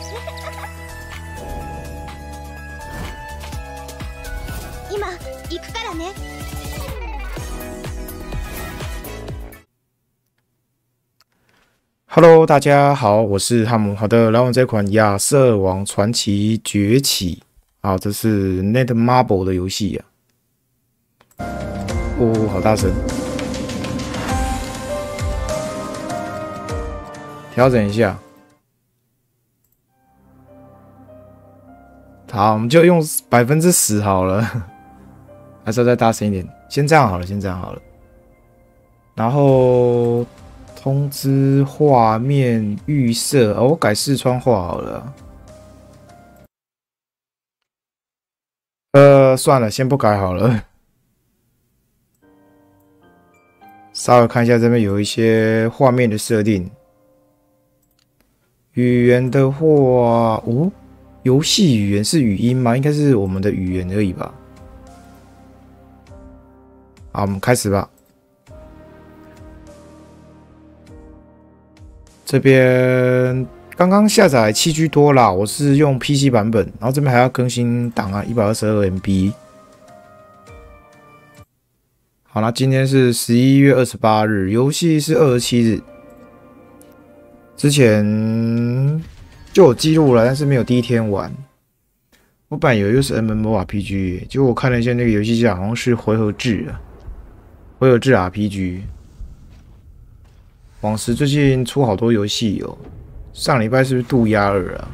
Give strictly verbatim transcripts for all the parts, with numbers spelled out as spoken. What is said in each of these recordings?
今行くからね。 Hello， 大家好，我是汉姆。好的，来玩这款《亚瑟王传奇崛起》。好，这是 Netmarble 的游戏呀、啊。哦，好大声！调整一下。好，我们就用百分之十好了，还是要再大声一点。先这样好了，先这样好了。然后。通知画面预设，哦，我改视窗画好了。呃，算了，先不改好了。稍微看一下这边有一些画面的设定。语言的话，哦，游戏语言是语音吗？应该是我们的语言而已吧。好，我们开始吧。这边刚刚下载七 G 多啦，我是用 P C 版本，然后这边还要更新档案 一百二十二 M B。好啦，今天是十一月二十八日，游戏是二十七日。之前就有记录了，但是没有第一天玩。我本来以为又是 M M O R P G， 结果我看了一下那个游戏架，好像是回合制啊，回合制 R P G。网时最近出好多游戏哦，上礼拜是不是渡鸦二啊？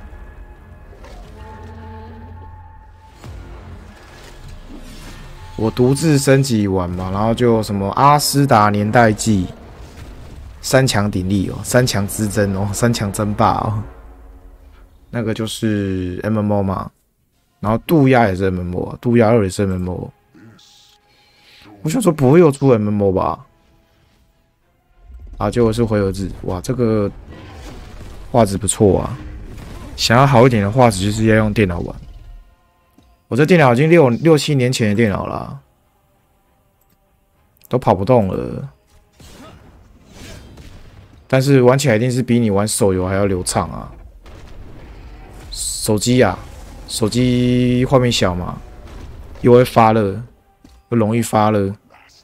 我独自升级玩嘛，然后就什么阿斯达年代记、三强鼎立哦，三强之争哦，三强争霸哦，那个就是 M M O 嘛，然后渡鸦也是 M M O， 渡鸦二也是 M M O。我想说不会又出 M M O 吧？啊，结果是回合制，哇，这个画质不错啊！想要好一点的画质，就是要用电脑玩。我这电脑已经六六七年前的电脑了，都跑不动了。但是玩起来一定是比你玩手游还要流畅啊！手机啊，手机画面小嘛，又会发热，又容易发热。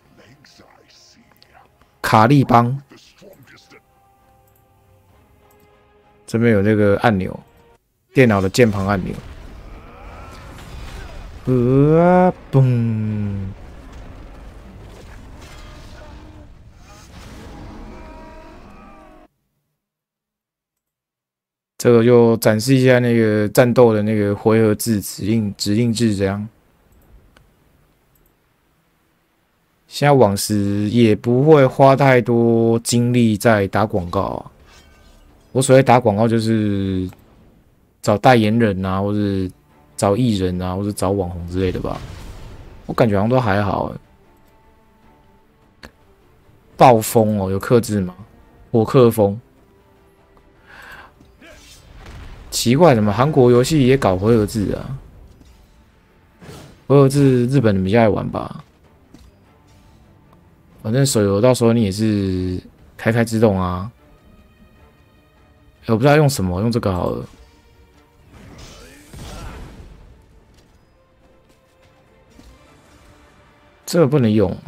卡利邦。这边有那个按钮，电脑的键盘按钮。呃，嘣！这个就展示一下那个战斗的那个回合制指令指令制，这样。现在网时也不会花太多精力在打广告啊。我所谓打广告就是找代言人啊，或者找艺人啊，或者找网红之类的吧。我感觉好像都还好。暴风哦，有克制吗？火克风。奇怪，怎么韩国游戏也搞回合制啊？回合制日本人比较爱玩吧。反正手游到时候你也是开开自动啊。我不知道用什么，用这个好了。这个不能用，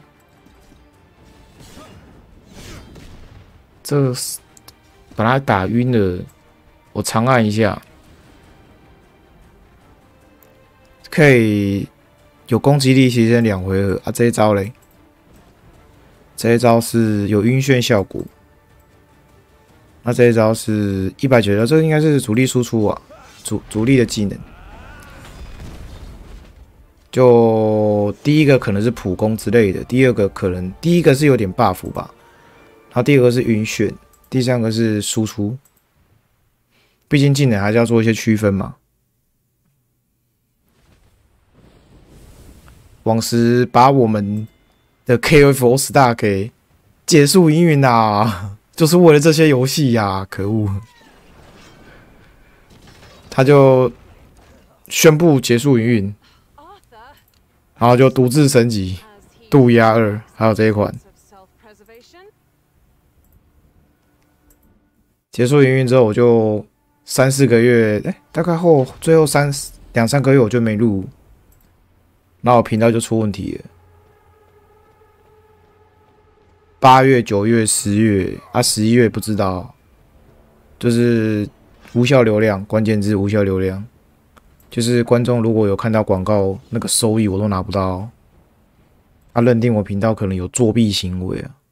这个把它打晕了。我长按一下，可以有攻击力提升两回合啊！这一招嘞，这一招是有晕眩效果。那这一招是一百九十，这个应该是主力输出啊，主主力的技能。就第一个可能是普攻之类的，第二个可能第一个是有点 buff 吧，然后第二个是晕眩，第三个是输出。毕竟技能还是要做一些区分嘛。往时把我们的 K O F All Star 给结束营运啊！就是为了这些游戏呀，可恶！他就宣布结束营运，然后就独自升级渡鸦二，还有这一款。结束营运之后，我就三四个月，哎、欸，大概后最后三两三个月我就没录，然后我频道就出问题了。八月、九月、十月啊，十一月不知道，就是无效流量，关键字无效流量，就是观众如果有看到广告，那个收益我都拿不到，他认定我频道可能有作弊行为啊。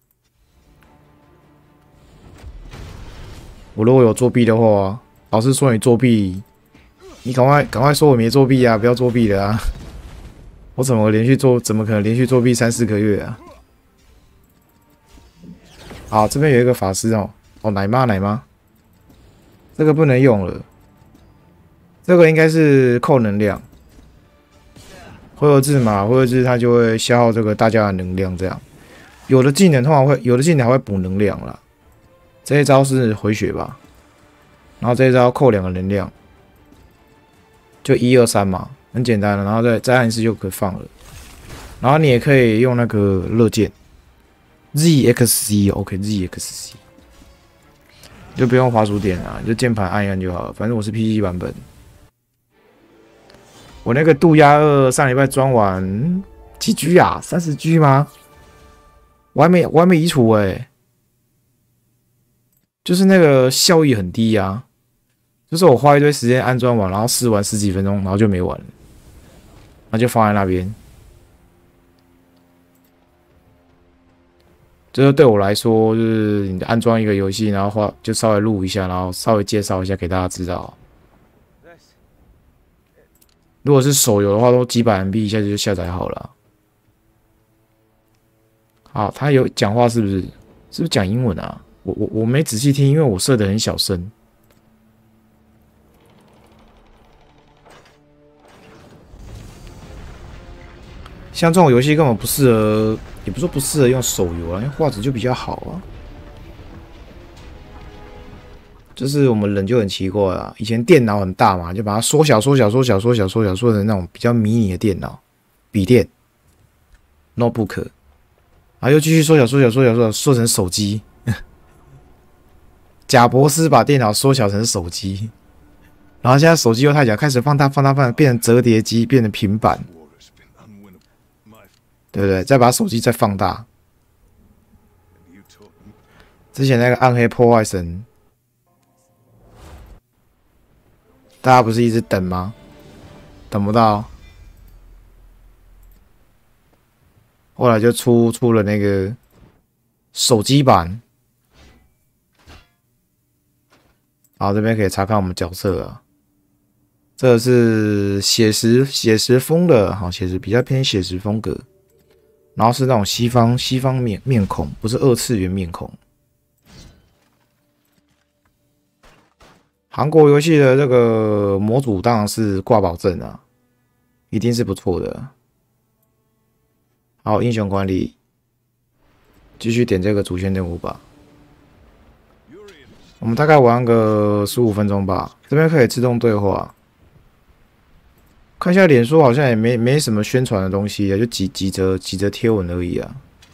我如果有作弊的话，老师说你作弊，你赶快赶快说我没作弊啊，不要作弊了啊！我怎么连续做，怎么可能连续作弊三四个月啊？好，这边有一个法师哦，哦奶妈奶妈，这个不能用了，这个应该是扣能量，回合制嘛，回合制它就会消耗这个大家的能量，这样有的技能通常会，有的技能还会补能量啦。这一招是回血吧，然后这一招扣两个能量，就一二三嘛，很简单的，然后再再按一次就可以放了。然后你也可以用那个热键 Z X C，OK Z X C， 就不用滑鼠点啊，就键盘按一按就好了。反正我是 P C 版本。我那个渡鸦二上礼拜装完几 G 啊？三十 G 吗？我还没我还没移除哎、欸。就是那个效益很低啊，就是我花一堆时间安装完，然后试玩十几分钟，然后就没玩了，然后就放在那边。就是对我来说，就是你安装一个游戏，然后花就稍微录一下，然后稍微介绍一下给大家知道。如果是手游的话，都几百 M B 一下就下载好了。好，他有讲话是不是？是不是讲英文啊？我我我没仔细听，因为我设的很小声。像这种游戏根本不适合，也不是说不适合用手游啊，因为画质就比较好啊。就是我们人就很奇怪啊，以前电脑很大嘛，就把它缩小、缩小、缩小、缩小、缩小，缩成那种比较迷你的电脑、笔电、notebook， 然后又继续缩小、缩小、缩小、缩小，缩成手机。贾博士把电脑缩小成手机，然后现在手机又太小，开始放大、放大、放大，变成折叠机，变成平板，对不对？再把手机再放大。之前那个暗黑破坏神，大家不是一直等吗？等不到，后来就出出了那个手机版。好，这边可以查看我们角色啊。这个是写实写实风的，好，写实比较偏写实风格，然后是那种西方西方面面孔，不是二次元面孔。韩国游戏的这个模组当然是挂保证啊，一定是不错的。好，英雄管理，继续点这个主线任务吧。我们大概玩个十五分钟吧，这边可以自动对话。看一下脸书好像也没没什么宣传的东西啊，就几几则几则贴文而已啊。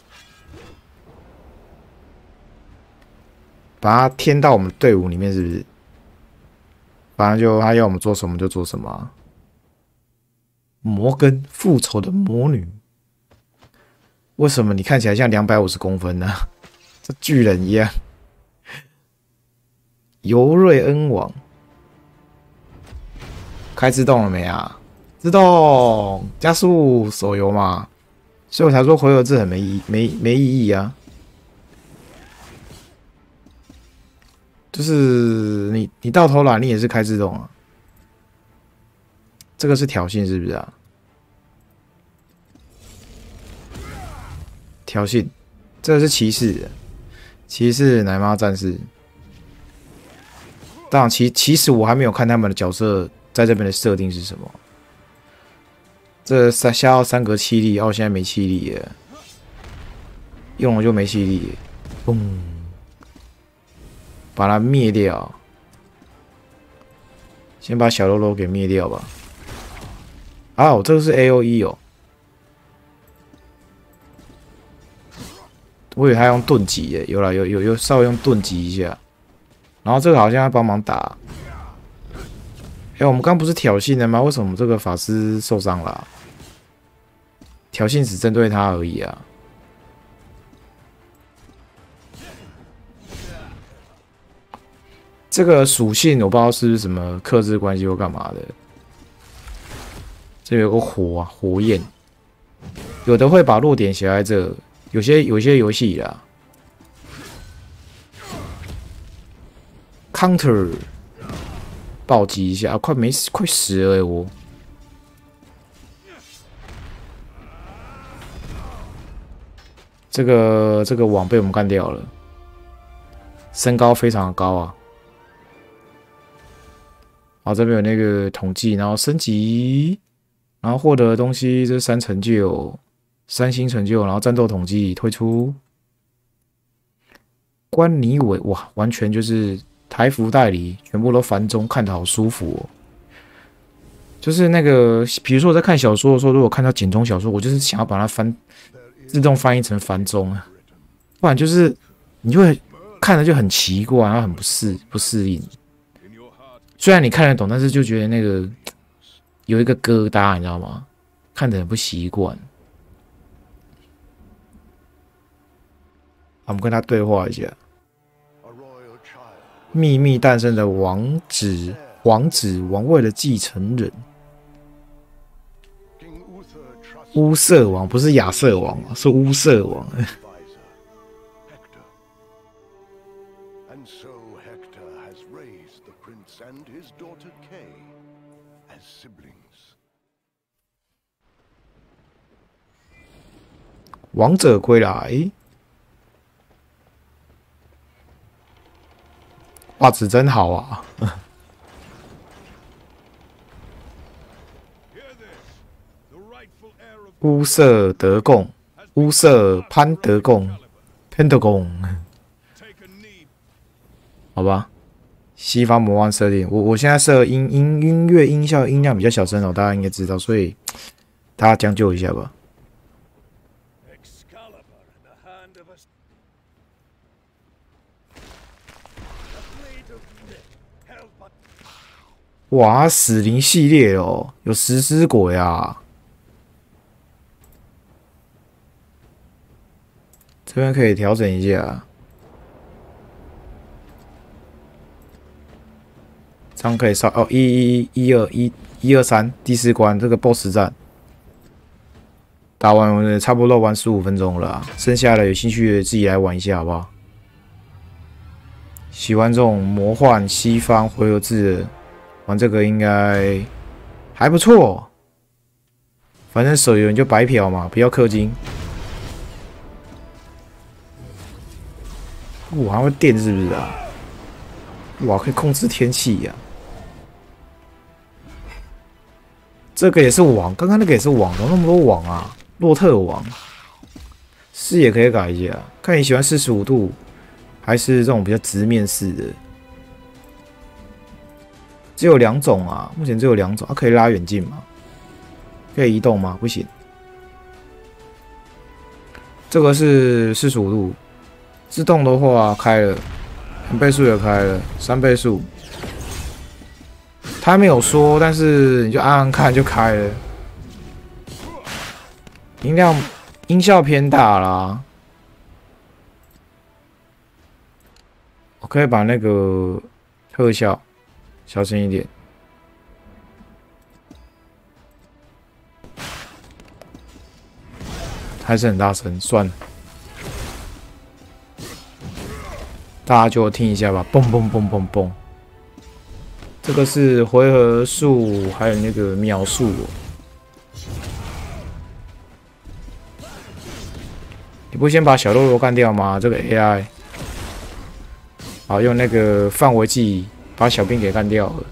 把它添到我们队伍里面是不是？反正就他要我们做什么就做什么、啊。摩根，复仇的魔女，为什么你看起来像两百五十公分呢、啊？这巨人一样。尤瑞恩王开自动了没啊？自动加速手游嘛，所以我才说回合制很没意没没意义啊。就是你你到头来你也是开自动啊，这个是挑衅是不是啊？挑衅，这个是骑士，骑士奶妈战士。当然，其其实我还没有看他们的角色在这边的设定是什么。这三消耗三格气力，哦，现在没气力耶，用了就没气力，嘣，把它灭掉。先把小喽啰给灭掉吧。哦，这个是 A O E 哦，我以为他用盾击耶，有啦，有有有稍微用盾击一下。然后这个好像要帮忙打， 哎、欸，我们刚不是挑衅的吗？为什么我们这个法师受伤了、啊？挑衅只针对他而已啊。这个属性我不知道是不是什么克制关系或干嘛的。这有个火啊，火焰，有的会把弱点写在这，有些有些游戏啦。Counter 暴击一下啊，快没死，快死了、欸、我。这个这个网被我们干掉了，身高非常的高啊。好，这边有那个统计，然后升级，然后获得的东西，这三成就，三星成就，然后战斗统计退出。关尼伟，哇，完全就是台服代理，全部都繁中，看得好舒服哦。就是那个，比如说我在看小说的时候，如果看到简中小说，我就是想要把它翻自动翻译成繁中啊，不然就是你就会看着就很奇怪，然后很不适不适应。虽然你看得懂，但是就觉得那个有一个疙瘩，你知道吗？看得很不习惯。我们跟他对话一下。秘密诞生的王子，王子王位的继承人。乌瑟王不是亚瑟王，是乌瑟王。王者归来，画质真好啊！乌瑟德贡，乌瑟潘德贡 ，Pentagon， 好吧。西方魔王设定，我我现在设音音音乐音效音量比较小声哦，大家应该知道，所以大家将就一下吧。哇，死灵系列哦，有食尸鬼啊！这边可以调整一下，这样可以上哦，一一一二一一二三第四关这个 B O S S 战打完，我们差不多玩十五分钟了啊，剩下的有兴趣的自己来玩一下，好不好？喜欢这种魔幻西方回合制的。玩这个应该还不错，反正手游你就白嫖嘛，不要氪金。哇，还会电是不是啊？哇，可以控制天气呀、啊！这个也是网，刚刚那个也是网，怎么那么多网啊？洛特网，视野可以改一下，看你喜欢四十五度，还是这种比较直面式的。只有两种啊，目前只有两种。啊，可以拉远近吗？可以移动吗？不行。这个是四十五度，自动的话开了，两倍速也开了，三倍速。他没有说，但是你就按按看就开了。音量音效偏大啦。我可以把那个特效。小声一点，还是很大声，算了，大家就听一下吧，嘣嘣嘣嘣嘣。这个是回合数，还有那个秒数、哦。你不先把小肉肉干掉吗？这个 A I， 好，用那个范围计。把小兵给干掉了，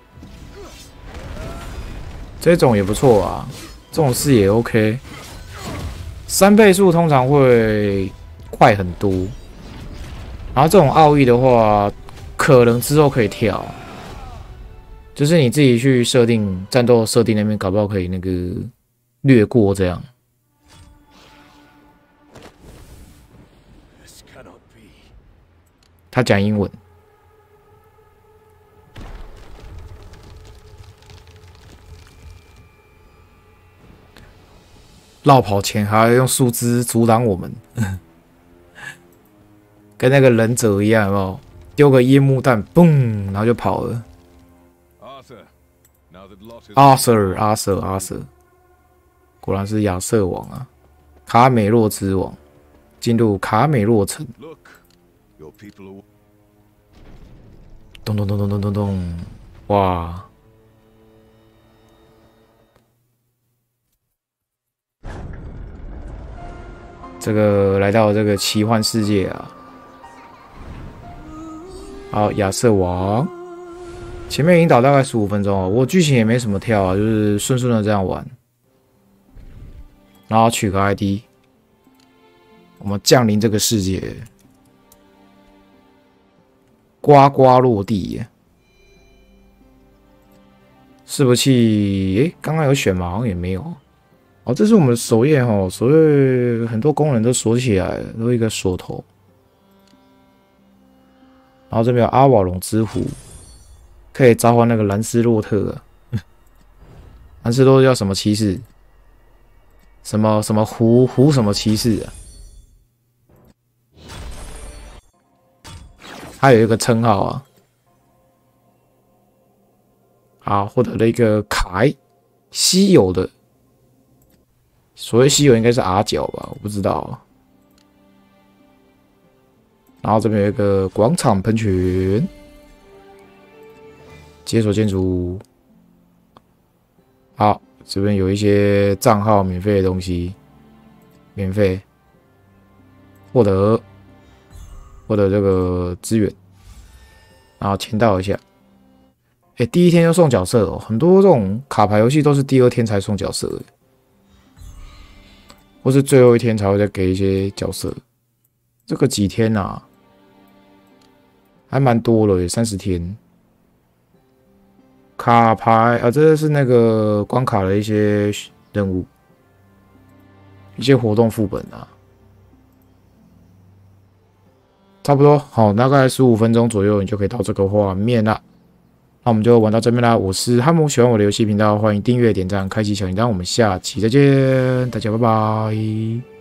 这种也不错啊，这种视野 OK。三倍速通常会快很多，然后这种奥义的话，可能之后可以跳，就是你自己去设定战斗设定那边，搞不好可以那个略过这样。他讲英文。 绕跑前还要用树枝阻挡我们，跟那个忍者一样，有没有？丢个烟幕弹，嘣，然后就跑了。阿瑟尔，阿瑟，阿瑟，果然是亚瑟王啊！卡美洛之王，进入卡美洛城。咚咚咚咚咚咚咚！哇！这个来到这个奇幻世界啊！好，亚瑟王，前面引导大概十五分钟哦，我剧情也没什么跳啊，就是顺顺的这样玩，然后取个 I D， 我们降临这个世界，呱呱落地耶，伺服器，诶，刚刚有选吗？好像也没有。哦，这是我们的首页哦，首页很多功能都锁起来了，都一个锁头。然后这边有阿瓦隆之湖，可以召唤那个兰斯洛特啊。兰斯洛特叫什么骑士？什么什么湖湖什么骑士啊？他有一个称号啊。好，获得了一个凯，稀有的。所谓稀有应该是 R 角吧，我不知道。然后这边有一个广场喷泉，解锁建筑。好，这边有一些账号免费的东西，免费获得获得这个资源，然后签到一下。哎、欸，第一天就送角色哦，很多这种卡牌游戏都是第二天才送角色的。或是最后一天才会再给一些角色，这个几天啊，还蛮多了耶，三十天。卡牌啊，这是那个关卡的一些任务，一些活动副本啊，差不多好，大概十五分钟左右，你就可以到这个画面啦。那我们就玩到这边啦，我是汉姆，喜欢我的游戏频道，欢迎订阅、点赞、开启小铃铛，我们下期再见，大家拜拜。